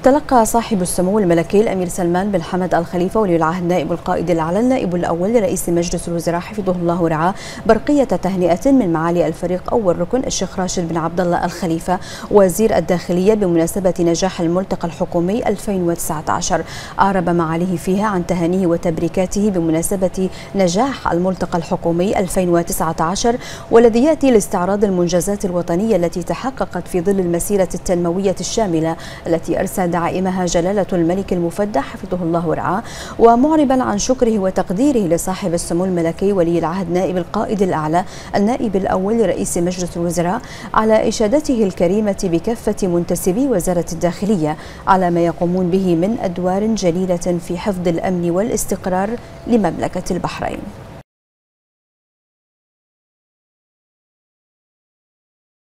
تلقى صاحب السمو الملكي الأمير سلمان بن حمد آل خليفة ولي العهد نائب القائد الأعلى النائب الأول لرئيس مجلس الوزراء حفظه الله ورعاه برقية تهنئة من معالي الفريق أول ركن الشيخ راشد بن عبد الله آل خليفة وزير الداخلية بمناسبة نجاح الملتقى الحكومي 2019. أعرب معاليه فيها عن تهانيه وتبريكاته بمناسبة نجاح الملتقى الحكومي 2019 والذي يأتي لاستعراض المنجزات الوطنية التي تحققت في ظل المسيرة التنموية الشاملة التي أرسى دعائمها جلالة الملك المفدى حفظه الله ورعاه، ومعربا عن شكره وتقديره لصاحب السمو الملكي ولي العهد نائب القائد الأعلى النائب الأول لرئيس مجلس الوزراء على إشادته الكريمة بكافة منتسبي وزارة الداخلية على ما يقومون به من أدوار جليلة في حفظ الأمن والاستقرار لمملكة البحرين.